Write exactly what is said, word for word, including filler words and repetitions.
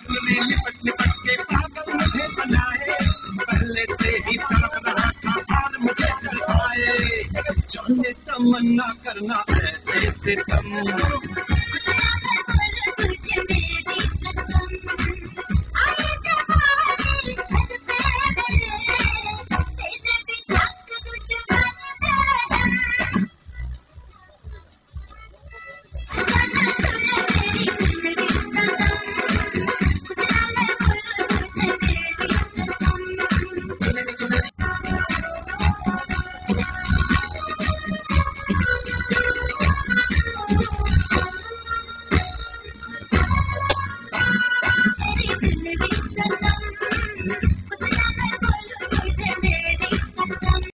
तूने लिपट लिपट के पागल मुझे बनाए, पहले से ही तड़प रहा था और मुझे तड़पाए। जाने तमन्ना करना ऐसे सितम,